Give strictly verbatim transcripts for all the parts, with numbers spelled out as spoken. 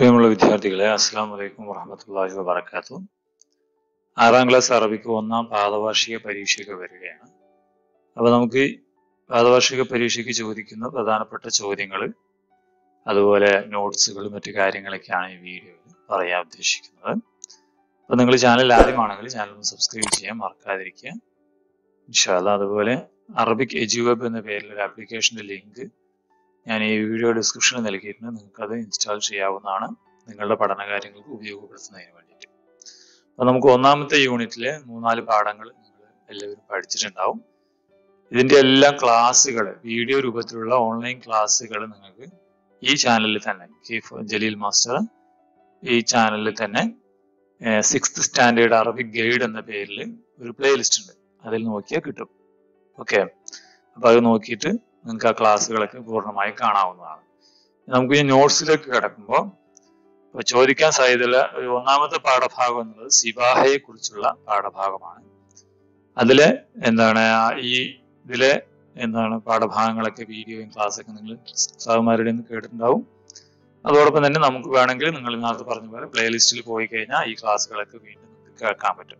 പ്രിയമുള്ള വിദ്യാർത്ഥികളെ, അസ്സലാമു അലൈക്കും വറഹ്മത്തുള്ളാഹി വബറകാതുഹു. ആറാം ക്ലാസ് അറബിക്ക് ഒന്നാം പാദവാർഷിക പരീക്ഷയ്ക്ക് വരികയാണ്. അപ്പൊ നമുക്ക് പാദവാർഷിക പരീക്ഷയ്ക്ക് ചോദിക്കുന്ന പ്രധാനപ്പെട്ട ചോദ്യങ്ങൾ, അതുപോലെ നോട്ട്സുകൾ, മറ്റു കാര്യങ്ങളൊക്കെയാണ് ഈ വീഡിയോയിൽ പറയാൻ ഉദ്ദേശിക്കുന്നത്. അപ്പൊ നിങ്ങൾ ചാനൽ ആദ്യമാണെങ്കിൽ ചാനൽ ഒന്ന് സബ്സ്ക്രൈബ് ചെയ്യാൻ മറക്കാതിരിക്കുക ഇൻഷാ അല്ലാഹ്. അതുപോലെ അറബിക് എജ്യുവെബ് എന്ന പേരിൽ ഒരു ആപ്ലിക്കേഷന്റെ ലിങ്ക് ഞാൻ ഈ വീഡിയോ ഡിസ്ക്രിപ്ഷനിൽ നൽകിയിട്ടുണ്ട്. നിങ്ങൾക്ക് അത് ഇൻസ്റ്റാൾ ചെയ്യാവുന്നതാണ്, നിങ്ങളുടെ പഠനകാര്യങ്ങൾക്ക് ഉപയോഗപ്പെടുത്തുന്നതിന് വേണ്ടിയിട്ട്. അപ്പൊ നമുക്ക് ഒന്നാമത്തെ യൂണിറ്റിലെ മൂന്നാല് പാഠങ്ങൾ നിങ്ങൾ എല്ലാവരും പഠിച്ചിട്ടുണ്ടാവും. ഇതിന്റെ എല്ലാം ക്ലാസ്സുകൾ, വീഡിയോ രൂപത്തിലുള്ള ഓൺലൈൻ ക്ലാസ്സുകൾ നിങ്ങൾക്ക് ഈ ചാനലിൽ തന്നെ, ജലീൽ മാസ്റ്റർ ഈ ചാനലിൽ തന്നെ സിക്സ്ത് സ്റ്റാൻഡേർഡ് അറബിക് ഗൈഡ് എന്ന പേരിൽ ഒരു പ്ലേലിസ്റ്റ് ഉണ്ട്, അതിൽ നോക്കിയാൽ കിട്ടും. ഓക്കെ, അപ്പൊ അത് നോക്കിയിട്ട് നിങ്ങൾക്ക് ആ ക്ലാസ്സുകളൊക്കെ പൂർണ്ണമായി കാണാവുന്നതാണ്. നമുക്ക് ഈ നോട്ട്സിലേക്ക് കിടക്കുമ്പോൾ ചോദിക്കാൻ സാധ്യതയുള്ള ഒരു ഒന്നാമത്തെ പാഠഭാഗം എന്നുള്ളത് സിബാഹയെ കുറിച്ചുള്ള പാഠഭാഗമാണ്. അതിലെ എന്താണ് ഈ ഇതിലെ എന്താണ് പാഠഭാഗങ്ങളൊക്കെ വീഡിയോയും ക്ലാസ്സൊക്കെ നിങ്ങൾ സാറുമാരുടെ നിന്ന് കേട്ടിട്ടുണ്ടാവും. അതോടൊപ്പം തന്നെ നമുക്ക് വേണമെങ്കിൽ നിങ്ങൾ നേരത്തെ പറഞ്ഞ പോലെ പ്ലേലിസ്റ്റിൽ പോയി കഴിഞ്ഞാൽ ഈ ക്ലാസ്സുകളൊക്കെ വീണ്ടും നിങ്ങൾക്ക് കേൾക്കാൻ പറ്റും.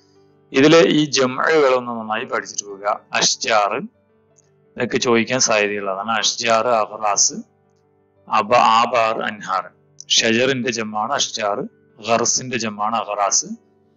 ഇതിലെ ഈ ജംഅകളൊന്ന് നന്നായി പഠിച്ചിട്ട് പോവുക. അഷ്ജാർ ഇതൊക്കെ ചോദിക്കാൻ സാധ്യതയുള്ളതാണ്. അഷ്ജാർ, അഹ്റാസ്, അബ ആബാർ, അൻഹാർ. ഷജറിന്റെ ജമ്മാണ് അഷ്ജാർ, ഖർസിന്റെ ജമ്മാണ് അഹ്റാസ്,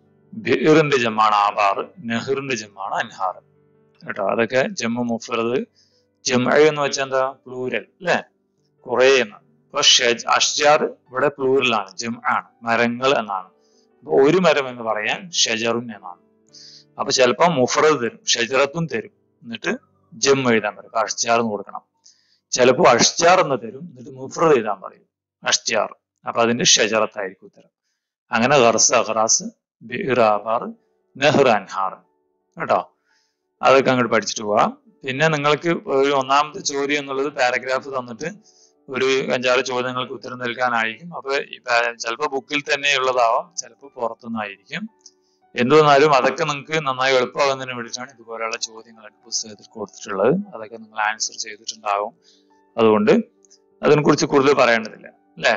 ബിറിന്റെ ജമ്മാണ് ആബാർ, നെഹ്റിന്റെ ജമ്മാണ് അൻഹാർ. കേട്ടോ, അതൊക്കെ ജമ്മു മുഫ്രദ്. ജംഅ എന്ന് വെച്ചാൽ എന്താ? പ്ലൂരൽ അല്ലെ, കുറെ എന്ന്. അപ്പൊ അഷ്ജാർ ഇവിടെ പ്ലൂരലാണ്, ജംഅ ആണ്, മരങ്ങൾ എന്നാണ്. അപ്പൊ ഒരു മരം എന്ന് പറയാൻ ഷജറുൻ എന്നാണ്. അപ്പൊ ചിലപ്പോ മുഫ്രദ് തരും, ഷജറത്തും തരും, എന്നിട്ട് ജം എഴുതാൻ പറയും, അഷ്ജാർ എന്ന് കൊടുക്കണം. ചിലപ്പോൾ അഷ്ജാർ എന്ന് തരും, എന്നിട്ട് മുഫ്രദ് എഴുതാൻ പറയും, അഷ്ജാർ. അപ്പൊ അതിന്റെ ഷജറത്തായിരിക്കും ഉത്തരം. അങ്ങനെ ഖർസ്, അഖ്റാസ്, ബിർ, ആബാർ, നെഹ്ർ, അൻഹാർ. കേട്ടോ, അതൊക്കെ അങ്ങോട്ട് പഠിച്ചിട്ട് പോവാം. പിന്നെ നിങ്ങൾക്ക് ഒരു ഒന്നാമത്തെ ചോദ്യം എന്നുള്ളത് പാരഗ്രാഫ് തന്നിട്ട് ഒരു അഞ്ചാറ് ചോദ്യങ്ങൾക്ക് ഉത്തരം നൽകാനായിരിക്കും. അപ്പൊ ചിലപ്പോൾ ബുക്കിൽ തന്നെ ഉള്ളതാവാം, ചിലപ്പോൾ പുറത്തുനിന്നായിരിക്കും. എന്തുവന്നാലും അതൊക്കെ നിങ്ങൾക്ക് നന്നായി എളുപ്പമാകുന്നതിന് വേണ്ടിയിട്ടാണ് ഇതുപോലെയുള്ള ചോദ്യങ്ങളൊക്കെ പുസ്തകത്തിൽ കൊടുത്തിട്ടുള്ളത്. അതൊക്കെ നിങ്ങൾ ആൻസർ ചെയ്തിട്ടുണ്ടാവും. അതുകൊണ്ട് അതിനെ കുറിച്ച് കൂടുതൽ പറയേണ്ടതില്ല അല്ലെ.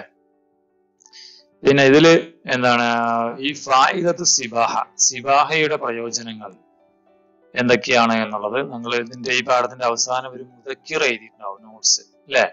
പിന്നെ ഇതില് എന്താണ് ഈ ഫായിദത്ത് സിബാഹ, സിബാഹയുടെ പ്രയോജനങ്ങൾ എന്തൊക്കെയാണ് എന്നുള്ളത് നിങ്ങൾ ഇതിന്റെ ഈ പാഠത്തിന്റെ അവസാനം ഒരു മുദക്കിറ എഴുതിയിട്ടുണ്ടാവും, നോട്ട്സ് അല്ലെ.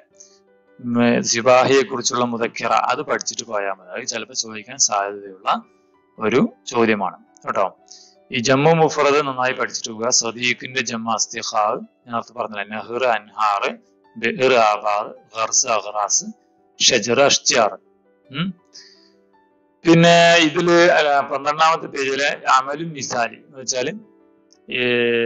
സിബാഹയെ കുറിച്ചുള്ള മുദക്കിറ അത് പഠിച്ചിട്ട് പോയാൽ മതി. അത് ചിലപ്പോൾ ചോദിക്കാൻ സാധ്യതയുള്ള ഒരു ചോദ്യമാണ് കേട്ടോ. ഈ ജമ്മു മുഫ്രദ് നന്നായി പഠിച്ചിട്ട് പോവുക. സദീഖിന്റെ ജമ്മ അസ്തിഖാവ്, നേരത്തെ പറഞ്ഞില്ല, നെഹ്ർ, അൻഹാർ, ബിർ, ആബാർ, ഖർസ്, അഖ്റാസ്, ഷജർ, അഷ്ജാർ. ഉം പിന്നെ ഇതില് പന്ത്രണ്ടാമത്തെ പേജിലെ അമലും മിസാലി എന്ന് വെച്ചാല് ഈ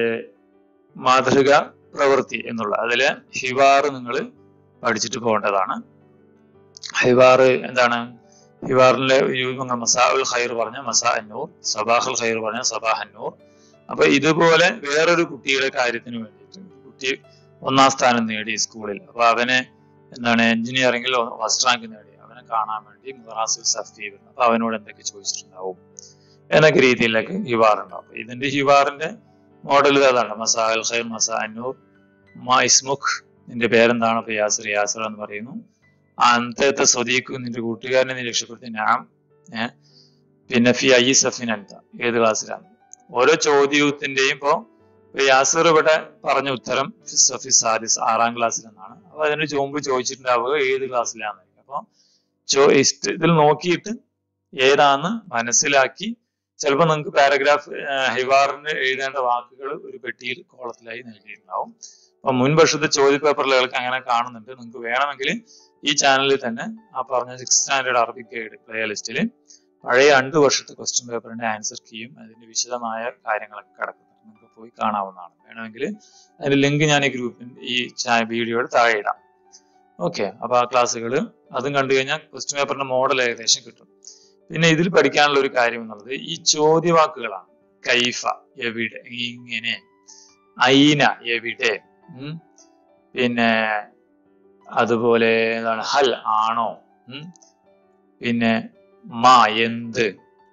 മാതൃക പ്രവൃത്തി എന്നുള്ള അതിലെ ഹിവാർ നിങ്ങൾ പഠിച്ചിട്ട് പോകേണ്ടതാണ്. ഹിവാർ എന്താണ്? ഹിവാറിലെ രൂപങ്ങൾ മസാ ഉൽ ഖൈർ പറഞ്ഞ മസാ അന്നൂർ, സബാഹുൽ ഖൈർ പറഞ്ഞ സബാഹ് അന്നൂർ. അപ്പൊ ഇതുപോലെ വേറൊരു കുട്ടിയുടെ കാര്യത്തിന് വേണ്ടിയിട്ട്, കുട്ടി ഒന്നാം സ്ഥാനം നേടി സ്കൂളിൽ, അപ്പൊ അവനെ എന്താണ് എഞ്ചിനീയറിംഗിൽ ഫസ്റ്റ് റാങ്ക് നേടി, അവനെ കാണാൻ വേണ്ടി മുറാസിൽ സഫീബ്, അപ്പൊ അവനോട് എന്തൊക്കെ ചോദിച്ചിട്ടുണ്ടാവും എന്നൊക്കെ രീതിയിലൊക്കെ ഹിവാർ ഉണ്ടാവും. ഇതിന്റെ ഹിവാറിന്റെ മോഡൽ അതാണ്. മസാ ഉൽ ഖൈർ, മസാ അന്നൂർ, മാ ഇസ്മുഖ്, നിന്റെ പേരെന്താണ്? അപ്പൊ യാസിർ, യാസിർ എന്ന് പറയുന്നു. അന്തത്തെ സ്വദീഖ്, നിന്റെ കൂട്ടുകാരനെ നീ രക്ഷപ്പെടുത്തി, ഞാൻ ഏഹ് പിന്നെ ഫി ഐ സഫിൻ അൻത, ഏത് ക്ലാസ്സിലാണ്? ഓരോ ചോദ്യത്തിന്റെയും ഇപ്പോ യാസിർ ഇവിടെ പറഞ്ഞ ഉത്തരം സഫി സാദിസ്, ആറാം ക്ലാസ്സിൽ എന്നാണ്. അപ്പൊ അതിന് മുമ്പ് ചോദിച്ചിട്ടുണ്ടാവുക ഏത് ക്ലാസ്സിലാണ്. അപ്പൊ ചോ ഇതിൽ നോക്കിയിട്ട് ഏതാന്ന് മനസ്സിലാക്കി ചിലപ്പോൾ നിങ്ങൾക്ക് പാരഗ്രാഫ് ഹിവാറിന് എഴുതേണ്ട വാക്കുകൾ ഒരു പെട്ടിയിൽ കോളത്തിലായി നൽകിയിട്ടുണ്ടാവും. അപ്പൊ മുൻവർഷത്തെ ചോദ്യ പേപ്പറുകൾക്ക് അങ്ങനെ കാണുന്നുണ്ട്. നിങ്ങൾക്ക് വേണമെങ്കിൽ ഈ ചാനലിൽ തന്നെ ആ പറഞ്ഞ six standard Arabic guide play ലിസ്റ്റിൽ പഴയ രണ്ട് വർഷത്തെ ക്വസ്റ്റ്യൻ പേപ്പറിന്റെ ആൻസർ കീയും അതിന്റെ വിശദമായ കാര്യങ്ങളൊക്കെ കിടക്കുന്നുണ്ട്, നിങ്ങൾക്ക് പോയി കാണാവുന്നതാണ്. വേണമെങ്കിൽ അതിന്റെ ലിങ്ക് ഞാൻ ഈ ഗ്രൂപ്പിന്റെ ഈ വീഡിയോയുടെ താഴെ ഇടാം. ഓക്കെ, അപ്പൊ ആ ക്ലാസ്സുകൾ അതും കണ്ടു കഴിഞ്ഞാൽ ക്വസ്റ്റ്യൻ പേപ്പറിന്റെ മോഡൽ ഏകദേശം കിട്ടും. പിന്നെ ഇതിൽ പഠിക്കാനുള്ള ഒരു കാര്യം എന്നുള്ളത് ഈ ചോദ്യവാക്കുകളാണ്. കൈഫ എവിടെ, ഇങ്ങനെ, ഐന എവിടെ, ഉം പിന്നെ അതുപോലെ എന്താണ് ഹൽ ആണോ, ഉം പിന്നെ മാ എന്ത്,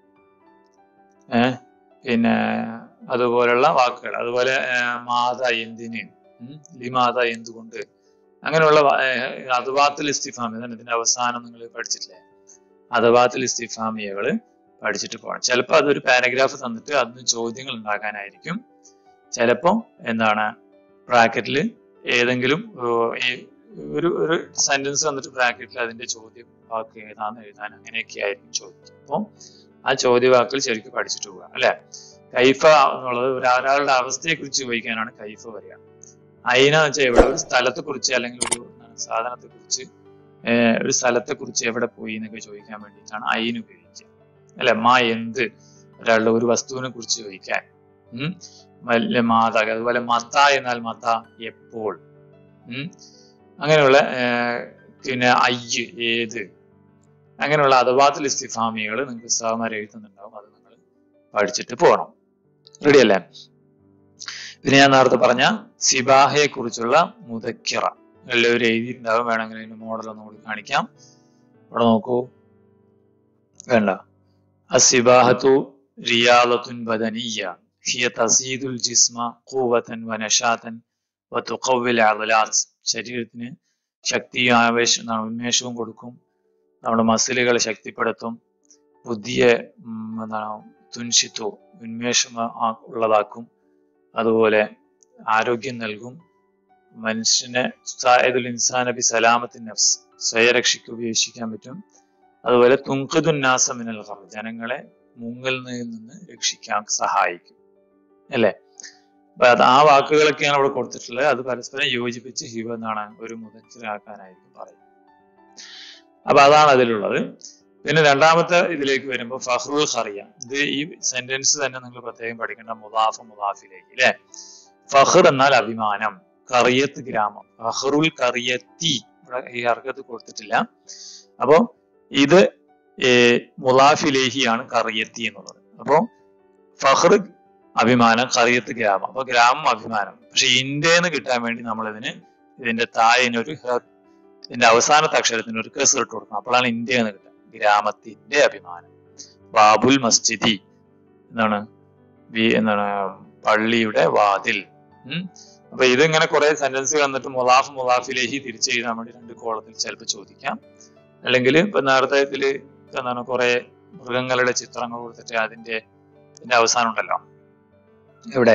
ഏഹ് പിന്നെ അതുപോലുള്ള വാക്കുകൾ. അതുപോലെ മാത എന്തിന്, ലിമാത എന്തുകൊണ്ട്, അങ്ങനെയുള്ള അതുവാത്തുൽ ഇസ്തിഫാം ഇതാണ് ഇതിന്റെ അവസാനം നിങ്ങൾ പഠിച്ചിട്ടില്ലേ. അദവാത്തുൽ ഇസ്തിഫാമിയകൾ പഠിച്ചിട്ട് പോകണം. ചിലപ്പോൾ അതൊരു പാരഗ്രാഫ് തന്നിട്ട് അതിന് ചോദ്യങ്ങൾ ഉണ്ടാക്കാനായിരിക്കും. ചിലപ്പോൾ എന്താണ് ബ്രാക്കറ്റിൽ ഏതെങ്കിലും ഒരു ഒരു സെന്റൻസ് വന്നിട്ട് ബ്രാക്കറ്റിൽ അതിന്റെ ചോദ്യം വാക്ക് ഏതാന്ന് എഴുതാൻ അങ്ങനെയൊക്കെ ആയിരിക്കും ചോദിക്കുക. അപ്പോൾ ആ ചോദ്യവാക്കുകൾ ശരിക്കും പഠിച്ചിട്ട് പോവുക അല്ലെ. കൈഫ എന്നുള്ളത് ഒരാളുടെ അവസ്ഥയെ കുറിച്ച് ചോദിക്കാനാണ് കൈഫ വരിക. അയിന എന്ന് വെച്ചാൽ എവിടെ, ഒരു സ്ഥലത്തെ കുറിച്ച് അല്ലെങ്കിൽ ഒരു സാധനത്തെ കുറിച്ച്, ഒരു സ്ഥലത്തെ കുറിച്ച് എവിടെ പോയി എന്നൊക്കെ ചോദിക്കാൻ വേണ്ടിയിട്ടാണ് അയിന് ഉപയോഗിക്കുക അല്ലെ. മാ എന്ത്, ഒരാളുടെ ഒരു വസ്തുവിനെ കുറിച്ച് ചോദിക്കാൻ. ഉം വല്ല മാത, അതുപോലെ മത എന്നാൽ മത എപ്പോൾ. ഉം അങ്ങനെയുള്ള പിന്നെ അയ്യ് ഏത്, അങ്ങനെയുള്ള അദവാത്തുൽ ഇസ്തിഫാമികൾ നിങ്ങൾക്ക് ഉസ്താദുമാർ എഴുതുന്നുണ്ടാവും. അത് നിങ്ങൾ പഠിച്ചിട്ട് പോകണം. റെഡി അല്ലേ? പിന്നെ ഞാൻ നേരത്തെ പറഞ്ഞ സിബാഹയെ കുറിച്ചുള്ള മുദക്കിറ എല്ലാവരും എഴുതിയിട്ടുണ്ടാവും. വേണമെങ്കിൽ അതിന്റെ മോഡൽ ഒന്നും കൂടി കാണിക്കാം. ഇവിടെ നോക്കൂ, വേണ്ട. അസിബാഹത്തു റിയാദത്തുൻ ബദനിയ്യ ഹിയ തസീദുൽ ജിസ്മ ഖുവതൻ വനശാതൻ വതുഖവ്വിൽ അദ്ലാത്ത്. ശരീരത്തിന് ശക്തിയും ആവേശം ഉന്മേഷവും കൊടുക്കും, നമ്മുടെ മസിലുകളെ ശക്തിപ്പെടുത്തും, ബുദ്ധിയെ എന്താണ് തുൻഷിത്തു ഉന്മേഷം ഉള്ളതാക്കും, അതുപോലെ ആരോഗ്യം നൽകും, മനുഷ്യനെ സായദുൽ ഇൻസാന ബി സലാമത്തിൻ നഫ്സ് സ്വയരക്ഷയ്ക്ക് ഉപയോഗിക്കാൻ പറ്റും. അതുപോലെ തുൻഖിദുൻ നാസ മിനൽ ഖർദ് ജനങ്ങളെ മുങ്ങലിൽ നിന്ന് രക്ഷിക്കാൻ സഹായിക്കും അല്ലെ. അപ്പൊ അത് ആ വാക്കുകളൊക്കെയാണ് അവിടെ കൊടുത്തിട്ടുള്ളത്. അത് പരസ്പരം യോജിപ്പിച്ച് ഹിവ എന്നാണ് ഒരു മുദക്കിറാക്കാനായിരിക്കും പറയുന്നത്. അപ്പൊ അതാണ് അതിലുള്ളത്. പിന്നെ രണ്ടാമത്തെ ഇതിലേക്ക് വരുമ്പോൾ ഫഖ്റുൽ ഖറിയ. ഇത് ഈ സെന്റൻസ് തന്നെ നിങ്ങൾ പ്രത്യേകം പഠിക്കേണ്ട മുദാഫ് മുദാഫിലേക്ക് അല്ലെ. ഫഖർ എന്നാൽ അഭിമാനം, ഖറിയത്ത് ഗ്രാമം. ഫഖ്റുൽ ഖറിയത്തി ഇവിടെ ഈ ഹർക്കത്ത് കൊടുത്തിട്ടില്ല. അപ്പോ ഇത് മുദാഫിലേഹിയാണ് ഖറിയത്തി എന്നുള്ളത്. അപ്പോ ഫഖർ അഭിമാനം, ഖറിയത്ത് ഗ്രാമം. അപ്പൊ ഗ്രാമം അഭിമാനം. പക്ഷെ ഇന്ത്യന്ന് കിട്ടാൻ വേണ്ടി നമ്മൾ ഇതിന് ഇതിന്റെ താഴെയൊരു ഇതിന്റെ അവസാനത്തെ അക്ഷരത്തിന് ഒരു കെസർ ഇട്ട് കൊടുക്കണം. അപ്പോഴാണ് ഇന്ത്യ എന്ന് കിട്ടുക. ഗ്രാമത്തിന്റെ അഭിമാനം. ബാബുൽ മസ്ജിദി എന്താണ് എന്താണ് പള്ളിയുടെ വാതിൽ. ഉം അപ്പൊ ഇതിങ്ങനെ കുറെ സെന്റൻസ് വന്നിട്ട് മുലാഫ് മുലാഫിലേഹി തിരിച്ചെഴുതാൻ വേണ്ടി രണ്ട് കോളത്തിൽ ചിലപ്പോൾ ചോദിക്കാം. അല്ലെങ്കിൽ ഇപ്പൊ നേരത്തെ ഇതില് എന്താണ് കുറെ മൃഗങ്ങളുടെ ചിത്രങ്ങൾ കൊടുത്തിട്ട് അതിന്റെ ഇതിന്റെ അവസാനം ഉണ്ടല്ലോ എവിടെ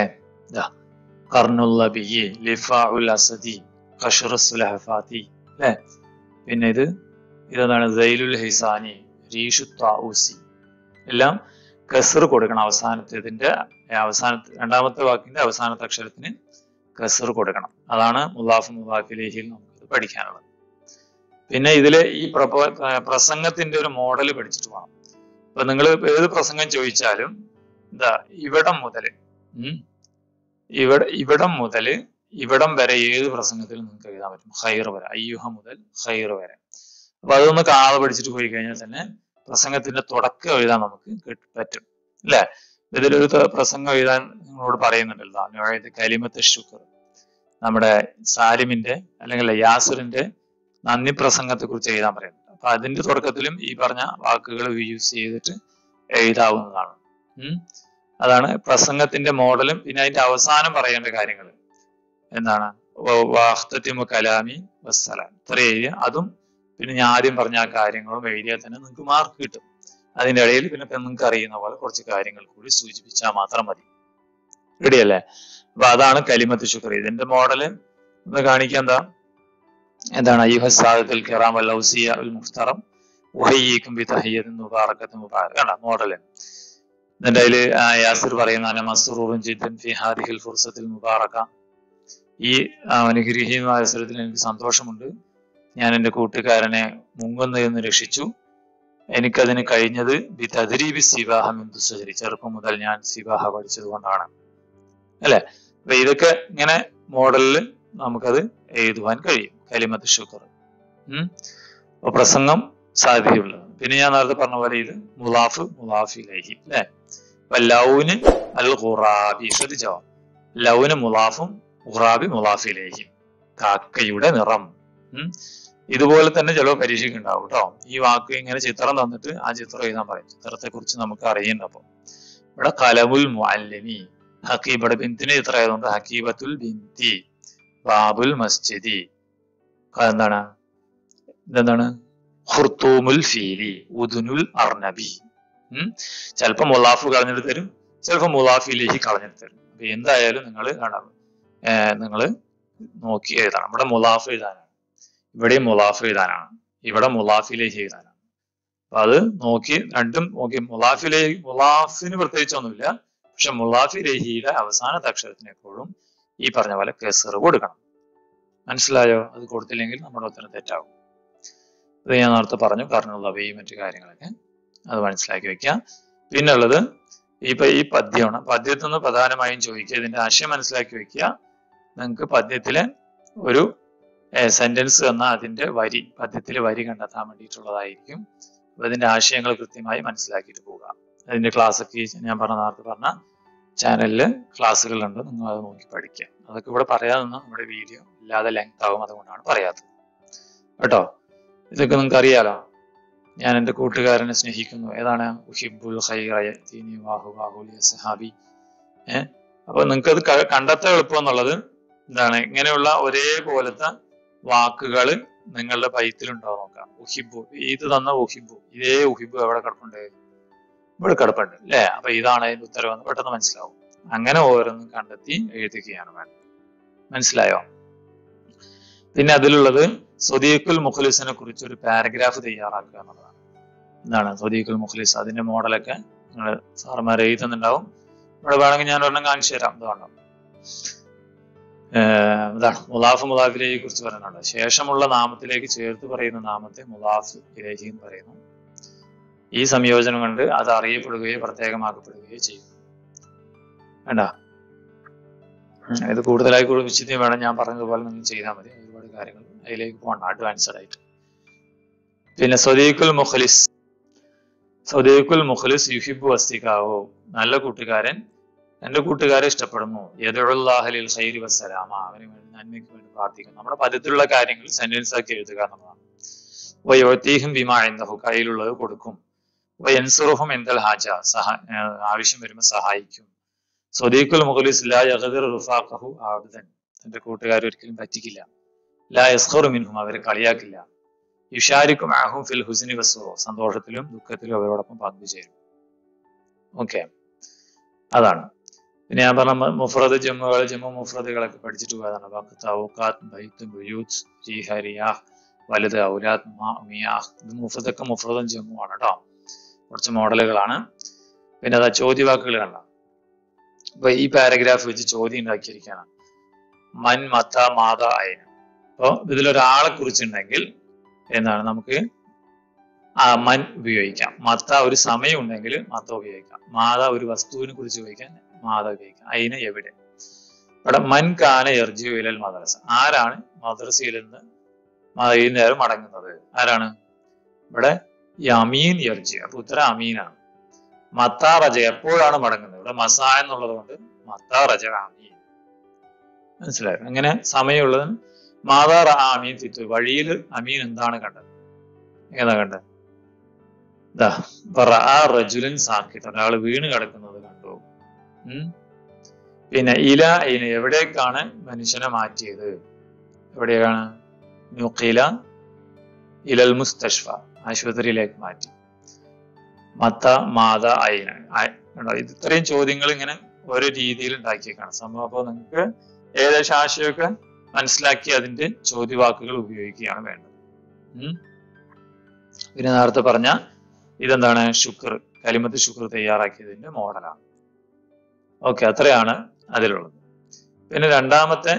കർണുല്ലബി ലിഫാഉൽ അസദി ഖശ്റുസ്സുലഹഫാതി അല്ലെ. പിന്നെ ഇത് ഇതെന്താണ് സൈലുൽ ഹിസാനി രീഷു താഊസി. എല്ലാം കസർ കൊടുക്കണം അവസാനത്തെ ഇതിന്റെ അവസാനത്തെ രണ്ടാമത്തെ വാക്കിന്റെ അവസാനത്തെ അക്ഷരത്തിന് കസർ കൊടുക്കണം. അതാണ് മുദാഫ് മുദാഫിലേഹിൽ നമുക്ക് പഠിക്കാനുള്ളത്. പിന്നെ ഇതിലെ ഈ പ്രപോ പ്രസംഗത്തിന്റെ ഒരു മോഡൽ പഠിച്ചിട്ട് പോകണം. അപ്പൊ നിങ്ങൾ ഏത് പ്രസംഗം ചോദിച്ചാലും എന്താ ഇവിടം മുതൽ ഉം ഇവിടെ ഇവിടം മുതൽ ഇവിടം വരെ ഏത് പ്രസംഗത്തിൽ നിങ്ങൾക്ക് എഴുതാൻ പറ്റും. ഖൈർ വരെ, അയ്യുഹ മുതൽ ഖൈർ വരെ. അപ്പൊ അതൊന്ന് കാണാതെ പഠിച്ചിട്ട് പോയി കഴിഞ്ഞാൽ തന്നെ പ്രസംഗത്തിന്റെ തുടക്കം എഴുതാൻ നമുക്ക് പറ്റും അല്ലെ. ഇതിലൊരു പ്രസംഗം എഴുതാൻ നിങ്ങളോട് പറയുന്നുണ്ടല്ലോ, കലിമത്ത് ശുക്ർ. നമ്മുടെ സാലിമിന്റെ അല്ലെങ്കിൽ യാസിറിന്റെ നന്ദി പ്രസംഗത്തെ കുറിച്ച് എഴുതാൻ പറയുന്നുണ്ട്. അപ്പൊ അതിന്റെ തുടക്കത്തിലും ഈ പറഞ്ഞ വാക്കുകൾ യൂസ് ചെയ്തിട്ട് എഴുതാവുന്നതാണ്. ഉം അതാണ് പ്രസംഗത്തിന്റെ മോഡലും. പിന്നെ അതിന്റെ അവസാനം പറയേണ്ട കാര്യങ്ങൾ എന്താണ് വാഖ്തതിമു കലാമി വസ്സലാം. ഇത്ര എഴുതിയ അതും പിന്നെ ഞാൻ ആദ്യം പറഞ്ഞ ആ കാര്യങ്ങളും എഴുതിയാൽ തന്നെ നിങ്ങൾക്ക് മാർക്ക് കിട്ടും. അതിന്റെ ഇടയിൽ പിന്നെ നിങ്ങൾക്ക് അറിയുന്ന പോലെ കുറച്ച് കാര്യങ്ങൾ കൂടി സൂചിപ്പിച്ചാൽ മാത്രം മതി. റെഡി അല്ലേ? അപ്പൊ അതാണ് കലിമത്ത് ശുക്ർ. ഇതിന്റെ മോഡല് ഒന്ന് കാണിക്കാൻ എന്താ എന്താണ് അയ്യുഹ സാദത്തുൽ കിറാം വൽ ഔസിയ ഉൽ മുഫ്തറം ഉഹയ്യിക്കും ബി തഹിയ്യത്തിൻ മുബാറകത്തിൻ മുബാറക. കണ്ട മോഡല്. ഇതിന്റെ അതില് യാസിർ പറയുന്ന അന മസ്റൂറുൻ ജിദ്ദൻ ഫി ഹാദിഹിൽ ഫുർസത്തിൽ മുബാറക. ഈ അനുഗ്രഹീയമായ അവസരത്തിൽ എനിക്ക് സന്തോഷമുണ്ട്. ഞാൻ എൻ്റെ കൂട്ടുകാരനെ മുങ്ങുന്നതിൽ നിന്ന് രക്ഷിച്ചു. എനിക്കതിന് കഴിഞ്ഞത് ബി തദ്രീബി സിബാഹ മിൻ ദുസ്സഹരി. ചെറുപ്പം മുതൽ ഞാൻ സിബാഹ പഠിച്ചത് കൊണ്ടാണ് അല്ലെ. അപ്പൊ ഇതൊക്കെ ഇങ്ങനെ മോഡലിൽ നമുക്കത് എഴുതുവാൻ കഴിയും. കലിമത്ത് ശുക്ർ. ഉം അപ്പൊ പ്രസംഗം സാധ്യതയുള്ളത്. പിന്നെ ഞാൻ നേരത്തെ പറഞ്ഞ പോലെ ഇത് മുലാഫ് മുലാഫിലൈഹി അല്ലെ. അപ്പൊ ലൗന് അൽ ഖുറാബി. ശ്രദ്ധിച്ചോ, ലൗന് മുലാഫും ഖുറാബി മുലാഫിലൈഹി. കാക്കയുടെ നിറം. ഉം ഇതുപോലെ തന്നെ ചിലപ്പോൾ പരീക്ഷയ്ക്ക് ഉണ്ടാവും കേട്ടോ. ഈ വാക്ക് ഇങ്ങനെ ചിത്രം തന്നിട്ട് ആ ചിത്രം എഴുതാൻ പറയും. ചിത്രത്തെ കുറിച്ച് നമുക്ക് അറിയണ്ട. അപ്പൊ ഇവിടെ കലമുൽ മുഅല്ലിമി. ഹക്കീബയുടെ ബിന്തിന് ചിത്രം ആയതുകൊണ്ട് ഹക്കീബത്തുൽ ബിന്തി. ബാബുൽ മസ്ജിദി. എന്താണ് ഇതെന്താണ് ഖുർത്തൂമുൽ ഫീലി ഉദുനുൽ അർനബി. ഉം ചിലപ്പോൾ മുലാഫ് കളഞ്ഞിട്ട് തരും, ചിലപ്പോൾ മുലാഫിലേക്ക് കളഞ്ഞിട്ട് തരും. അപ്പൊ എന്തായാലും നിങ്ങൾ കാണാം, നിങ്ങൾ നോക്കി എഴുതണം. ഇവിടെ മുലാഫ് എഴുതാനാണ്, ഇവിടെ മുലാഫ് എഴുതാനാണ്, ഇവിടെ മുലാഫിലേക്ക് എഴുതാനാണ്. അപ്പൊ അത് നോക്കി രണ്ടും നോക്കി. മുലാഫിലെ മുലാഫിന് പ്രത്യേകിച്ചൊന്നുമില്ല, പക്ഷെ മുലാഫിലേഹിയുടെ അവസാനത്തെ അക്ഷരത്തിന് എപ്പോഴും ഈ പറഞ്ഞ പോലെ കെസർ കൊടുക്കണം. മനസ്സിലായോ? അത് കൊടുത്തില്ലെങ്കിൽ നമ്മുടെ ഉത്തരം തെറ്റാവും. അത് ഞാൻ നേരത്തെ പറഞ്ഞു, കർണുള്ളവയും മറ്റു കാര്യങ്ങളൊക്കെ അത് മനസ്സിലാക്കി വെക്കുക. പിന്നെ ഉള്ളത് ഇപ്പൊ ഈ പദ്യമാണ്. പദ്യത്തിൽ നിന്ന് പ്രധാനമായും ചോദിക്കുക, ഇതിന്റെ ആശയം മനസ്സിലാക്കി വെക്കുക. നിങ്ങൾക്ക് പദ്യത്തിലെ ഒരു സെന്റൻസ് എന്ന അതിന്റെ വരി, പദ്യത്തിലെ വരി കണ്ടെത്താൻ വേണ്ടിയിട്ടുള്ളതായിരിക്കും. അപ്പൊ ഇതിന്റെ ആശയങ്ങൾ കൃത്യമായി മനസ്സിലാക്കിയിട്ട് പോവുക. അതിന്റെ ക്ലാസ് ഒക്കെ ഞാൻ പറഞ്ഞ നേരത്തെ പറഞ്ഞ ചാനലില് ക്ലാസ്സുകളുണ്ട്, നിങ്ങൾ അത് നോക്കി പഠിക്കുക. അതൊക്കെ ഇവിടെ പറയാതെ നിന്ന് നമ്മുടെ വീഡിയോ ഇല്ലാതെ ലെങ്ത് ആവും, അതുകൊണ്ടാണ് പറയാത്തത് കേട്ടോ. ഇതൊക്കെ നിങ്ങൾക്ക് അറിയാലോ. ഞാൻ എൻ്റെ കൂട്ടുകാരനെ സ്നേഹിക്കുന്നു, ഏതാണ് ഉഹിബ്ബുൽ ഖൈറ യഅ്തീനി വാഹു വാഹു ലി സഹാബി. ഏഹ് അപ്പൊ നിങ്ങൾക്ക് അത് കണ്ടെത്താൻ എളുപ്പം എന്നുള്ളത് എന്താണ്, ഇങ്ങനെയുള്ള ഒരേപോലത്തെ വാക്കുകൾ നിങ്ങളുടെ പൈത്തിലുണ്ടോ നോക്കാം. ഉഹിബു, ഇത് തന്ന ഉഹിബു, ഇതേ ഉഹിബു എവിടെ കിടപ്പുണ്ട്? ഇവിടെ കിടപ്പുണ്ട് അല്ലേ? അപ്പൊ ഇതാണ് അതിന്റെ ഉത്തരവെന്ന് പെട്ടെന്ന് മനസ്സിലാവും. അങ്ങനെ ഓരോന്നും കണ്ടെത്തി എഴുതുകയാണ് വേണ്ടത്. മനസ്സിലായോ? പിന്നെ അതിലുള്ളത് സ്വദീഖുൽ മുഖ്ലിസിനെ കുറിച്ച് ഒരു പാരഗ്രാഫ് തയ്യാറാക്കുക എന്നുള്ളതാണ്. എന്താണ് സ്വദീഖുൽ മുഖ്ലിസ്? അതിന്റെ മോഡലൊക്കെ നിങ്ങൾ സാറുമാർ എഴുതുന്നുണ്ടാവും. ഇവിടെ വേണമെങ്കിൽ ഞാൻ ഒരെണ്ണം കാണിച്ചു തരാം. ഇതുകൊണ്ടോ ഇതാണ് മുലാഫ് മുലാഫിലേഹിയെ കുറിച്ച് പറയുന്നുണ്ട്. ശേഷമുള്ള നാമത്തിലേക്ക് ചേർത്ത് പറയുന്ന നാമത്തെ മുലാഫ് ഇലേഹി എന്ന് പറയുന്നു. ഈ സംയോജനം കൊണ്ട് അത് അറിയപ്പെടുകയോ പ്രത്യേകമാക്കപ്പെടുകയോ ചെയ്യും. വേണ്ട, ഇത് കൂടുതലായി കൂടുതൽ വിശദീകരണം വേണം. ഞാൻ പറഞ്ഞതുപോലെ നിങ്ങൾ ചെയ്താൽ മതി. ഒരുപാട് കാര്യങ്ങൾ അതിലേക്ക് പോകണം അഡ്വാൻസ്ഡ് ആയിട്ട്. പിന്നെ സ്വദീഖുൽ മുഖ്ലിസ്, സ്വദീഖുൽ മുഖ്ലിസ് യുഹിബ്ബു വസ്തികാവോ, നല്ല കൂട്ടുകാരൻ എന്റെ കൂട്ടുകാരെ ഇഷ്ടപ്പെടുന്നു. യദഉല്ലാഹലിൽ ഖൈരി വസ്സലാമ, അവന് വേണ്ടി നന്മയ്ക്ക് വേണ്ടി പ്രാർത്ഥിക്കുന്നു. നമ്മുടെ പദത്തിലുള്ള കാര്യങ്ങൾ സെന്റൻസ് ആക്കി എഴുതുക എന്നുള്ളതാണ്. വയുഅതീഹിം ബിമാ ഇൻദഹു, കയ്യിലുള്ളത് കൊടുക്കും. വയൻസുറുഹും ഇൻദൽ ഹാജ, സഹ ആവശ്യം വരുമ്പോൾ സഹായിക്കും. സ്വദീഖുൽ മുഖ്ലിസ് ലാ യഗ്ദിറു റുഫാഖഹു ആബദൻ, തന്റെ കൂട്ടുകാരെ ഒരിക്കലും പറ്റിക്കില്ല. ലാ യസ്ഖറു മിൻഹും, അവരെ കളിയാക്കില്ല. യുശാരിക്കു മഅഹും ഫിൽ ഹുസ്നി വസ്സുറൂർ, സന്തോഷത്തിലും ദുഃഖത്തിലും അവരോടൊപ്പം പങ്കുചേരും. ഓക്കെ, അതാണ്. പിന്നെ ഞാൻ പറഞ്ഞ മുഫ്രദ് ജമ്മുകൾ, ജമ്മു മുഫ്രദുകളൊക്കെ പഠിച്ചിട്ട് പോയതാണ്. വഖ്ത്, ഔഖാത്ത്, ബൈത്ത്, ബുയൂത്ത്, റീഹ, റിയാഹ്, വലത്, ഔലാദ്, മാ, മിയാഹ്. ഇത് മുഫ്രദൊക്കെ മുഫ്രദും ജമ്മു ആണ് കേട്ടോ. കുറച്ച് മോഡലുകളാണ്. പിന്നെ അതാ ചോദ്യവാക്കുകൾ കണ്ട. അപ്പൊ ഈ പാരഗ്രാഫ് വെച്ച് ചോദ്യം ഉണ്ടാക്കിയിരിക്കുകയാണ്. മൻ, മത, മാത, അയന. അപ്പൊ ഇതിലൊരാളെ കുറിച്ചുണ്ടെങ്കിൽ എന്താണ് നമുക്ക് ആ മൻ ഉപയോഗിക്കാം. മത ഒരു സമയം ഉണ്ടെങ്കിൽ മത ഉപയോഗിക്കാം. മാത ഒരു വസ്തുവിനെ കുറിച്ച് ഉപയോഗിക്കാൻ മാത ഉപയോഗിക്കാം. അയിന് എവിടെ? ഇവിടെ മൻ കാന യർജിഉ ഇലൽ മദ്രസ, ആരാണ് മദ്രസയിൽ നിന്ന് വൈകുന്നേരം മടങ്ങുന്നത്? ആരാണ്? ഇവിടെ ഈ അമീൻ യർജി, അപ്പൊ ഉത്തരം അമീനാണ്. മത്താ റജ, എപ്പോഴാണ് മടങ്ങുന്നത്? ഇവിടെ മസാ എന്നുള്ളത് കൊണ്ട് മത്താ റജ അമീൻ. മനസ്സിലായോ? അങ്ങനെ സമയമുള്ളത്. മാതാ റ അമീൻ ഫിത്തു, വഴിയിൽ അമീൻ എന്താണ് കണ്ടത്? ഏതാ കണ്ടത്? ഇതാ റജുലൻ സാക്കിത്ത്, ഒരാൾ വീണ് കിടക്കുന്നത് കണ്ടു. ഉം പിന്നെ ഇല ഇന, എവിടേക്കാണ് മനുഷ്യനെ മാറ്റിയത്? എവിടെയാണ്? നുഖില ഇലൽ മുസ്തഷ്ഫ, ആശുപത്രിയിലേക്ക് മാറ്റി. മത്ത, മാത, അയിന. ഇത് ഇത്രയും ചോദ്യങ്ങൾ ഇങ്ങനെ ഓരോ രീതിയിൽ ഉണ്ടാക്കിയേക്കാണ് സംഭവം. അപ്പോൾ നിങ്ങൾക്ക് ഏകദേശം ആശയമൊക്കെ മനസ്സിലാക്കി അതിന്റെ ചോദ്യവാക്കുകൾ ഉപയോഗിക്കുകയാണ് വേണ്ടത്. ഉം പിന്നെ നേരത്തെ പറഞ്ഞ ഇതെന്താണ്? ശുക്ർ, കലിമത്ത് ശുക്ർ തയ്യാറാക്കിയതിന്റെ മോഡലാണ്. ഓക്കെ, അത്രയാണ് അതിലുള്ളത്. പിന്നെ രണ്ടാമത്തെ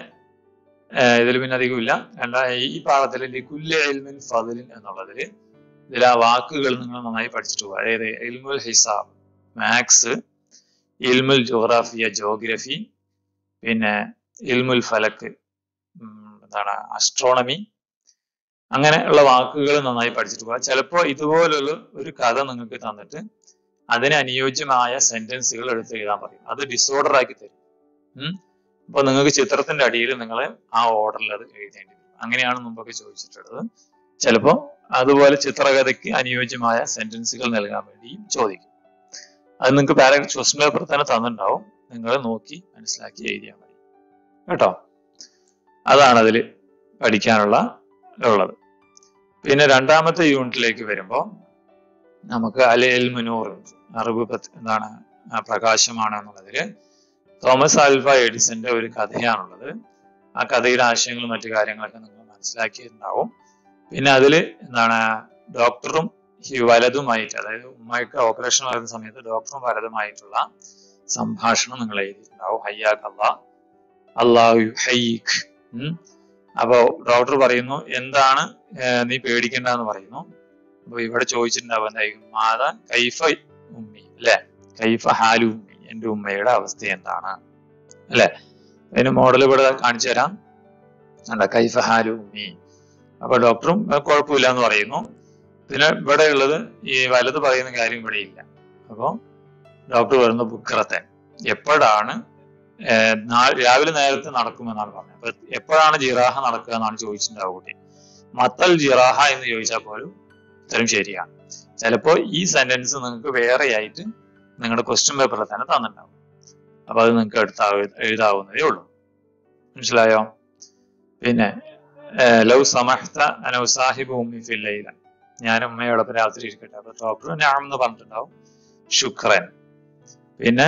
ഇതിൽ പിന്നെ അധികമില്ല. രണ്ടാ ഈ പാഠത്തിൽ ലികുല്ലി ഇൽമിൻ ഫദ്ലിൻ എന്നുള്ളതിൽ ഇതിൽ ആ വാക്കുകൾ നിങ്ങൾ നന്നായി പഠിച്ചിട്ട് പോകുക. അതായത് ഇൽമുൽ ഹിസാബ് മാത്സ്, ഇൽമുൽ ജോഗ്രാഫിയ ജോഗ്രഫി, പിന്നെ ഇൽമുൽ ഫലക്ക് എന്താണ് അസ്ട്രോണമി, അങ്ങനെ ഉള്ള വാക്കുകൾ നന്നായി പഠിച്ചിട്ട് പോവുക. ചിലപ്പോൾ ഇതുപോലുള്ള ഒരു കഥ നിങ്ങൾക്ക് തന്നിട്ട് അതിന് അനുയോജ്യമായ സെന്റൻസുകൾ എടുത്ത് എഴുതാൻ പറയും. അത് ഡിസോർഡർ ആക്കി തരും. ഉം അപ്പൊ നിങ്ങൾക്ക് ചിത്രത്തിന്റെ അടിയിൽ നിങ്ങൾ ആ ഓർഡറിൽ അത് എഴുതേണ്ടി വരും. അങ്ങനെയാണ് മുമ്പൊക്കെ ചോദിച്ചിട്ടുള്ളത്. ചിലപ്പോ അതുപോലെ ചിത്രകഥയ്ക്ക് അനുയോജ്യമായ സെന്റൻസുകൾ നൽകാൻ വേണ്ടിയും ചോദിക്കും. അത് നിങ്ങൾക്ക് പാര ക്വസ്റ്റ്യൻ പേപ്പർ തന്നെ തന്നിട്ടുണ്ടാവും. നിങ്ങൾ നോക്കി മനസ്സിലാക്കി എഴുതിയാൽ മതി കേട്ടോ. അതാണ് അതിൽ പഠിക്കാനുള്ള ഉള്ളത്. പിന്നെ രണ്ടാമത്തെ യൂണിറ്റിലേക്ക് വരുമ്പോൾ നമുക്ക് അൽ ഇൽമു നൂർ, അറിവ് എന്താണ് പ്രകാശമാണ് എന്നുള്ളതിൽ തോമസ് ആൽവ എഡിസന്റെ ഒരു കഥയാണുള്ളത്. ആ കഥയുടെ ആശയങ്ങളും മറ്റു കാര്യങ്ങളൊക്കെ നിങ്ങൾ മനസ്സിലാക്കിയിട്ടുണ്ടാവും. പിന്നെ അതിൽ എന്താണ് ഡോക്ടറും ഈ വലതുമായിട്ട്, അതായത് ഉമ്മയ്ക്ക് ഓപ്പറേഷൻ വരുന്ന സമയത്ത് ഡോക്ടറും വലതുമായിട്ടുള്ള സംഭാഷണം നിങ്ങൾ എഴുതിയിട്ടുണ്ടാവും. ഹയ്യാക്ക് അല്ലാ, അല്ലാഹു യുഹയ്യിക്. അപ്പൊ ഡോക്ടർ പറയുന്നു എന്താണ് നീ പേടിക്കേണ്ടെന്ന് പറയുന്നു. അപ്പൊ ഇവിടെ ചോദിച്ചിട്ടുണ്ടാവും എന്തായിരിക്കും, മാതാ കൈഫ ഉമ്മി അല്ലെ, കൈഫ ഹാലു ഉമ്മി, എന്റെ ഉമ്മയുടെ അവസ്ഥ എന്താണ് അല്ലെ. അതിന് മോഡൽ ഇവിടെ കാണിച്ചു തരാം. അല്ല കൈഫ ഹാലു ഉമ്മി. അപ്പൊ ഡോക്ടറും കുഴപ്പമില്ല എന്ന് പറയുന്നു. പിന്നെ ഇവിടെ ഉള്ളത് ഈ വലത് പറയുന്ന കാര്യം ഇവിടെ ഇല്ല. അപ്പൊ ഡോക്ടർ പറയുന്ന ബുക്രത്തെ, എപ്പോഴാണ് രാവിലെ നേരത്തെ നടക്കുമെന്നാണ് പറഞ്ഞത്. അപ്പൊ എപ്പോഴാണ് ജിറാഹ നടക്കുക എന്നാണ് ചോദിച്ചിട്ടുണ്ടാവും കുട്ടി. മത്തൽ ജിറാഹ എന്ന് ചോദിച്ചാൽ പോലും ഉത്തരം ശരിയാണ്. ചിലപ്പോ ഈ സെന്റൻസ് നിങ്ങൾക്ക് വേറെ ആയിട്ട് നിങ്ങളുടെ ക്വസ്റ്റ്യൻ പേപ്പറിൽ തന്നെ തന്നിട്ടുണ്ടാവും. അപ്പൊ അത് നിങ്ങൾക്ക് എടുത്താ എഴുതാവുന്നതേ ഉള്ളൂ. മനസ്സിലായോ? പിന്നെ ലൗ സമഹ്ത അന ഉസാഹിബു ഉമ്മി ഫിൽ ലൈല, ഞാൻ ഉമ്മയോടൊപ്പം രാത്രി ഇരിക്കട്ടെ. അപ്പൊ ഡോക്ടർ ഞാൻ എന്ന് പറഞ്ഞിട്ടുണ്ടാവും, ശുക്രൻ. പിന്നെ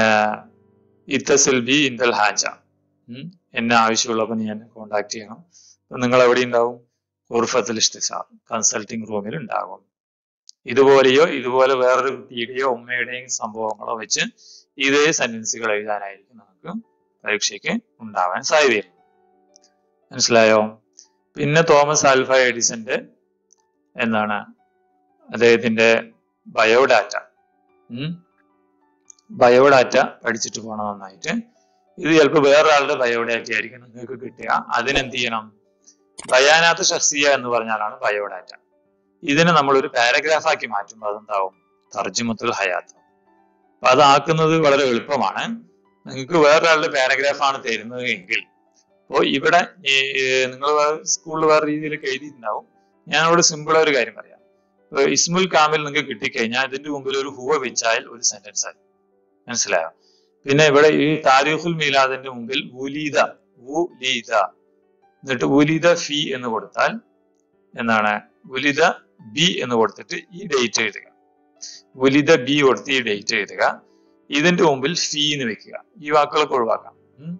ഇത്തസിൽ ബി ഇന്ദൽ ഹാജ, എന്നെ ആവശ്യമുള്ളപ്പോൾ നീ എന്നെ കോണ്ടാക്ട് ചെയ്യണം. അപ്പൊ നിങ്ങൾ എവിടെ ഉണ്ടാവും? ഖുർഫത്തുൽ ഇസ്തിസാർ, കൺസൾട്ടിങ് റൂമിൽ ഉണ്ടാകും. ഇതുപോലെയോ ഇതുപോലെ വേറൊരു കുട്ടിയുടെയോ ഉമ്മയുടെയും സംഭവങ്ങളോ വെച്ച് ഇതേ സെന്റൻസുകൾ എഴുതാനായിരിക്കും നമുക്ക് പരീക്ഷയ്ക്ക് ഉണ്ടാവാൻ സാധ്യതയുണ്ട്. മനസ്സിലായോ? പിന്നെ തോമസ് ആൽഫ എഡിസന്റെ എന്താണ് അദ്ദേഹത്തിന്റെ ബയോഡാറ്റ, ഉം ബയോഡാറ്റ പഠിച്ചിട്ട് പോകണം നന്നായിട്ട്. ഇത് ചിലപ്പോൾ വേറൊരാളുടെ ബയോഡാറ്റ ആയിരിക്കും നിങ്ങൾക്ക് കിട്ടുക. അതിനെന്ത് ചെയ്യണം? ബയാനാത്ത് ഷഖ്സിയ എന്ന് പറഞ്ഞാലാണ് ബയോഡാറ്റ. ഇതിനെ നമ്മൾ ഒരു പാരഗ്രാഫ് ആക്കി മാറ്റുമ്പോൾ അതെന്താവും? തർജിമത്തുൽ ഹയാത്ത്. അപ്പൊ അതാക്കുന്നത് വളരെ എളുപ്പമാണ്. നിങ്ങൾക്ക് വേറൊരാളുടെ പാരഗ്രാഫ് ആണ് തരുന്നത് എങ്കിൽ, അപ്പോൾ ഇവിടെ നിങ്ങൾ സ്കൂളിൽ വേറെ രീതിയിലൊക്കെ എഴുതിയിട്ടുണ്ടാവും. ഞാൻ ഇവിടെ സിമ്പിൾ ഒരു കാര്യം പറയാം. ഇസ്മുൽ കാമിൽ നിങ്ങൾക്ക് കിട്ടിക്കഴിഞ്ഞാൽ ഇതിന്റെ മുമ്പിൽ ഒരു ഹുവ വെച്ചാൽ ഒരു സെന്റൻസ് ആയി. മനസ്സിലായോ? പിന്നെ ഇവിടെ ഈ താരീഖുൽ മീലാദിന്റെ മുമ്പിൽ ഉലീദ ഉലീദ എന്നിട്ട് ഉലിദ ഫി എന്ന് കൊടുത്താൽ എന്താണ്? ഉലിദ ബി എന്ന് കൊടുത്തിട്ട് ഈ ഡേറ്റ് എഴുതുക. ഉലിദ ബി കൊടുത്ത് ഈ ഡേറ്റ് എഴുതുക. ഇതിന്റെ മുമ്പിൽ ഫീ എന്ന് വെക്കുക. ഈ വാക്കുകളൊക്കെ ഒഴിവാക്കാം.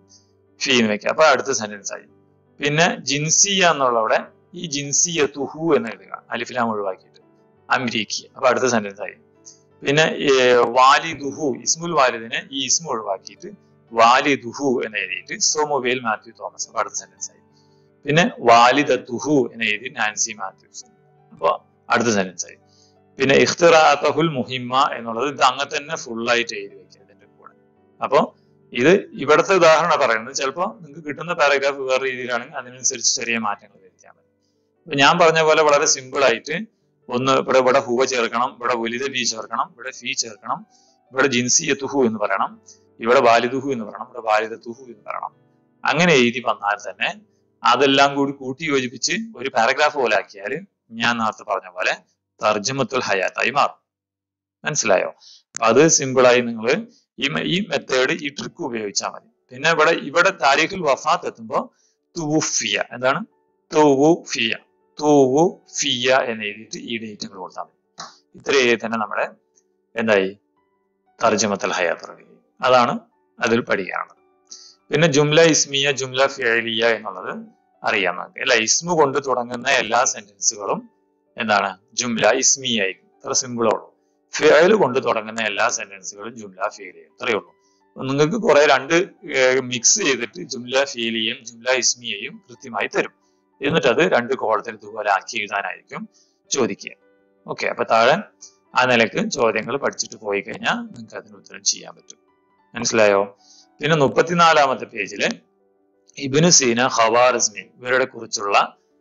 ഫീ എന്ന് വെക്കുക. അപ്പൊ അടുത്ത സെന്റൻസ് ആയി. പിന്നെ ജിൻസിയ എന്നുള്ളവിടെ ഈ ജിൻസിയ തുഹു എന്ന് എഴുതുക, അലിഫ്ലാം ഒഴിവാക്കിയിട്ട്. അമരീക്കി. അപ്പൊ അടുത്ത സെന്റൻസ് ആയി. പിന്നെ വാലിദുഹു, ഇസ്മുൽ വാലിദിനെ ഈ ഇസ്മു ഒഴിവാക്കിയിട്ട് വാലിദുഹു എന്ന് എഴുതിയിട്ട് സോമുവേൽ മാത്യു തോമസ്. അപ്പൊ അടുത്ത സെന്റൻസ് ആയി. പിന്നെ വാലിദത്തുഹു എന്ന് എഴുതി നാൻസി മാത്യൂസ്. അപ്പൊ അടുത്ത സെന്റൻസ് ആയി. പിന്നെ ഇഖ്തിറാഅത്തുൽ മുഹിമ്മ എന്നുള്ളത് ഇത് അങ്ങനെ തന്നെ ഫുൾ ആയിട്ട് എഴുതി വെക്കുക ഇതിന്റെ കൂടെ. അപ്പൊ ഇത് ഇവിടുത്തെ ഉദാഹരണം പറയുന്നത് ചിലപ്പോൾ നിങ്ങൾക്ക് കിട്ടുന്ന പാരഗ്രാഫ് വേറെ രീതിയിലാണെങ്കിൽ അതിനനുസരിച്ച് ചെറിയ മാറ്റങ്ങൾ വരുത്താൻ മതി. അപ്പൊ ഞാൻ പറഞ്ഞ പോലെ വളരെ സിമ്പിൾ ആയിട്ട് ഒന്ന് ഇവിടെ ഇവിടെ ഹുവ ചേർക്കണം, ഇവിടെ വലിത ബി ചേർക്കണം, ഇവിടെ ഫീ ചേർക്കണം, ഇവിടെ ജിൻസിയത്തുഹു എന്ന് പറയണം, ഇവിടെ വാലിദുഹു എന്ന് പറയണം, ഇവിടെ വാലിദത്തുഹു എന്ന് പറയണം. അങ്ങനെ എഴുതി വന്നാൽ തന്നെ അതെല്ലാം കൂടി കൂട്ടി യോജിപ്പിച്ച് ഒരു പാരഗ്രാഫ് പോലെ ആക്കിയാൽ ഞാൻ നേരത്തെ പറഞ്ഞ പോലെ തർജമത്തുൽ ഹയാത്തായി മാറും. മനസ്സിലായോ? അത് സിമ്പിളായി നിങ്ങൾ ഈ ഈ മെത്തേഡ് ഈ ട്രിക്ക് ഉപയോഗിച്ചാൽ മതി. പിന്നെ ഇവിടെ ഇവിടെ താരീഖുൽ വഫാത്ത് എത്തുമ്പോൾ തൂഫിയ, എന്താണ്? തൂഫിയ തൂഫിയ എന്ന് എഴുതിയിട്ട് ഈ ഡേറ്റുകൾ കൊടുത്താൽ മതി. ഇത്ര എഴുതി തന്നെ നമ്മുടെ എന്തായി? തർജമത്തുൽ ഹയാത്ത്. അതാണ് അതിൽ പഠിക്കാനുള്ളത്. പിന്നെ ജുംല ഇസ്മിയ, ജുംല ഫിഅലിയ എന്നുള്ളത് അറിയാം നമുക്ക് അല്ല. ഇസ്മു കൊണ്ട് തുടങ്ങുന്ന എല്ലാ സെന്റൻസുകളും എന്താണ്? ജുംല ഇസ്മിയ ആയിരിക്കും. ഇത്ര സിമ്പിളേ ഉള്ളൂ. ഫിഅൽ കൊണ്ട് തുടങ്ങുന്ന എല്ലാ സെന്റൻസുകളും ജുംല ഫിഅലിയ, ഇത്രയേ ഉള്ളൂ. നിങ്ങൾക്ക് കുറെ രണ്ട് മിക്സ് ചെയ്തിട്ട് ജുംല ഫിഅലിയയും ജുംല ഇസ്മിയയും കൃത്യമായി തരും. എന്നിട്ട് അത് രണ്ട് കോളത്തിൽ ഇതുപോലെ ആക്കി എഴുതാനായിരിക്കും ചോദിക്കുക. ഓക്കെ, അപ്പൊ താഴെ ആ നിലക്ക് ചോദ്യങ്ങൾ പഠിച്ചിട്ട് പോയി കഴിഞ്ഞാൽ നിങ്ങൾക്ക് അതിന് ഉത്തരം ചെയ്യാൻ പറ്റും. മനസ്സിലായോ? പിന്നെ മുപ്പത്തിനാലാമത്തെ പേജില് ഇബ്നു സീന, ഖവാറിസ്മി ഇവരുടെ കുറിച്ചുള്ള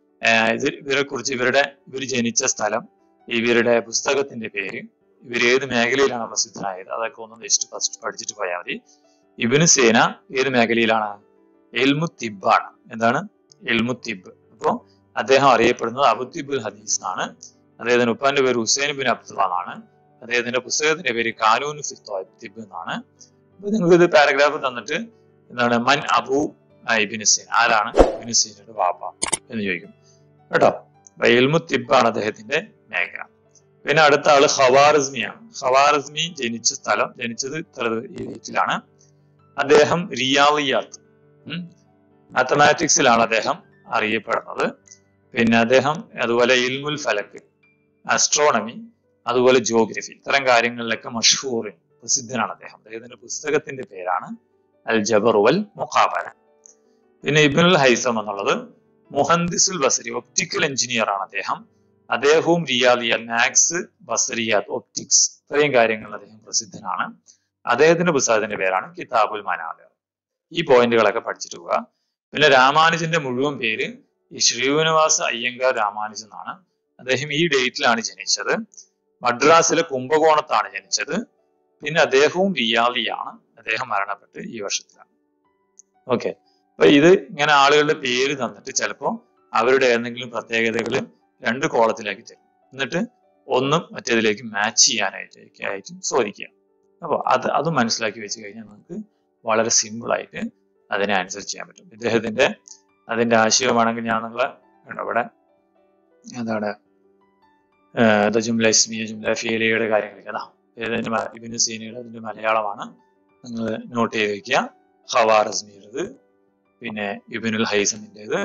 ഇവരെ കുറിച്ച് ഇവരുടെ ഇവർ ജനിച്ച സ്ഥലം, ഇവരുടെ പുസ്തകത്തിന്റെ പേര്, ഇവർ ഏത് മേഖലയിലാണ് പ്രസിദ്ധനായത്, അതൊക്കെ ഒന്ന് ജസ്റ്റ് ഫസ്റ്റ് പഠിച്ചിട്ട് പോയാൽ മതി. ഇബ്നു സീന ഏത് മേഖലയിലാണ്? ഇൽമു തിബ്ബാണ്. എന്താണ്? ഇൽമു തിബ്. അപ്പോ അദ്ദേഹം അറിയപ്പെടുന്നത് അബുത്തിബുൽ ഹദീസ് എന്നാണ്. അദ്ദേഹത്തിന്റെ ഉപ്പാന്റെ പേര് ഹുസൈൻ ബിൻ അബ്ദുള്ള എന്നാണ്. അദ്ദേഹത്തിന്റെ പുസ്തകത്തിന്റെ പേര് കാനൂൻ ഫി തിബ് എന്നാണ്. അപ്പൊ നിങ്ങൾക്ക് ഇത് പാരഗ്രാഫ് തന്നിട്ട് എന്താണ് മൻ അബു ഇബ്നു സീന, ആരാണ് ഇബ്നു സീനയുടെ വാപ്പ എന്ന് ചോദിക്കും കേട്ടോ. ഇൽമു തിബ്ബാണ് അദ്ദേഹത്തിന്റെ മേഖല. പിന്നെ അടുത്ത ആള് ഖവാറിസ്മിയാണ്. ഖവാറിസ്മി ജനിച്ച സ്ഥലം ജനിച്ചത് ഈജിപ്തിലാണ്. അദ്ദേഹം റിയാളിയാത്ത് മാത്തമാറ്റിക്സിലാണ് അദ്ദേഹം അറിയപ്പെടുന്നത്. പിന്നെ അദ്ദേഹം അതുപോലെ ഇൽമുൽ ഫലക്ക്, ആസ്ട്രോണമി, അതുപോലെ ജിയോഗ്രഫി, ഇത്തരം കാര്യങ്ങളിലൊക്കെ മഷ്ഹൂർ പ്രസിദ്ധനാണ് അദ്ദേഹം. അദ്ദേഹത്തിന്റെ പുസ്തകത്തിന്റെ പേരാണ് അൽ ജബർ വൽ മുഖാബല. പിന്നെ ഇബ്നുൽ ഹൈസം എന്നുള്ളത് മുഹന്ദിസുൽ ബസരി, ഒപ്റ്റിക്കൽ എഞ്ചിനീയർ ആണ് അദ്ദേഹം. അദ്ദേഹവും റിയാദിയ, മാത്സ്, ബസറിയാത്ത്, ഒപ്റ്റിക്സ്, ഇത്രയും കാര്യങ്ങൾ അദ്ദേഹം പ്രസിദ്ധനാണ്. അദ്ദേഹത്തിന്റെ പുസ്തകത്തിന്റെ പേരാണ് കിതാബുൽ മനാദിർ. ഈ പോയിന്റുകളൊക്കെ പഠിച്ചിട്ട് പോവുക. പിന്നെ രാമാനുജന്റെ മുഴുവൻ പേര് ഈ ശ്രീനിവാസ അയ്യങ്കാർ രാമാനുജൻ എന്നാണ്. അദ്ദേഹം ഈ ഡേറ്റിലാണ് ജനിച്ചത്. മദ്രാസിലെ കുംഭകോണത്താണ് ജനിച്ചത്. പിന്നെ അദ്ദേഹവും റിയാദിയാണ്. അദ്ദേഹം മരണപ്പെട്ട് ഈ വർഷത്തിലാണ്. ഓക്കെ, അപ്പൊ ഇത് ഇങ്ങനെ ആളുകളുടെ പേര് തന്നിട്ട് ചിലപ്പോൾ അവരുടെ ഏതെങ്കിലും പ്രത്യേകതകൾ രണ്ട് കോളത്തിലാക്കി തരും. എന്നിട്ട് ഒന്നും മറ്റേതിലേക്ക് മാച്ച് ചെയ്യാനായിട്ട് ആയിട്ട് ചോദിക്കുക. അപ്പോൾ അത് അത് മനസ്സിലാക്കി വെച്ച് കഴിഞ്ഞാൽ നമുക്ക് വളരെ സിമ്പിൾ ആയിട്ട് അതിനെ ആൻസർ ചെയ്യാൻ പറ്റും. ഇദ്ദേഹത്തിന്റെ അതിന്റെ ആശയമാണെങ്കിൽ ഞാൻ നിങ്ങളെ ഇവിടെ എന്താണ് ജുംല ഇസ്മിയ, ജുംല ഫീലിയുടെ കാര്യങ്ങളൊക്കെ അതാ ഇതിന്റെ ഇബ്നു സീനയുടെ അതിന്റെ മലയാളമാണ്. നിങ്ങൾ നോട്ട് ചെയ്ത് വെക്കുക. ഖവാറിസ്മിയുടേത്, പിന്നെ ഇബ്നുൽ ഹൈസമിൻ്റെത്,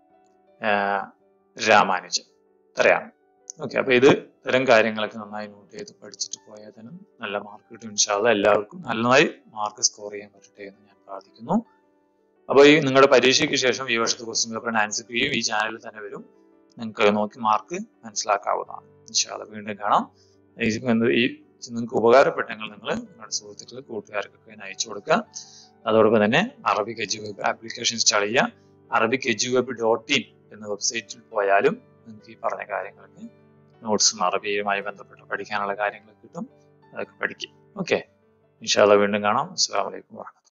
രാമാനുജൻ, ഇത്രയാണ്. ഓക്കെ, അപ്പൊ ഇത് ഇത്തരം കാര്യങ്ങളൊക്കെ നന്നായി നോട്ട് ചെയ്ത് പഠിച്ചിട്ട് പോയാൽ തന്നെ നല്ല മാർക്ക് കിട്ടും. ഇൻഷാ അല്ലാഹ് എല്ലാവർക്കും നന്നായി മാർക്ക് സ്കോർ ചെയ്യാൻ പറ്റട്ടെ എന്ന് ഞാൻ പ്രാർത്ഥിക്കുന്നു. അപ്പൊ ഈ നിങ്ങളുടെ പരീക്ഷയ്ക്ക് ശേഷം ഈ വർഷത്തെ ക്വസ്റ്റ്യൻ പേപ്പറിന്റെ ആൻസർ ചെയ്യും ഈ ചാനലിൽ തന്നെ വരും. നിങ്ങൾക്ക് നോക്കി മാർക്ക് മനസ്സിലാക്കാവുന്നതാണ്. ഇൻഷാ അല്ലാഹ് വീണ്ടും കാണാം. ഈ നിങ്ങൾക്ക് ഉപകാരപ്പെട്ടെങ്കിൽ നിങ്ങൾ നിങ്ങളുടെ സുഹൃത്തുക്കൾ, കൂട്ടുകാർക്കൊക്കെ അയച്ചു കൊടുക്കുക. അതോടൊപ്പം തന്നെ Arabic edu web application install ചെയ്യുക. Arabic edu web dot in എന്ന വെബ്സൈറ്റിൽ പോയാലും നിങ്ങൾക്ക് ഈ പറഞ്ഞ കാര്യങ്ങളൊക്കെ നോട്ട്സും അറബിയുമായി ബന്ധപ്പെട്ട് പഠിക്കാനുള്ള കാര്യങ്ങൾ കിട്ടും. അതൊക്കെ പഠിക്കും. ഓക്കെ, ഇൻഷാ അല്ലാഹ് വീണ്ടും കാണാം. അസ്സലാമു അലൈക്കും.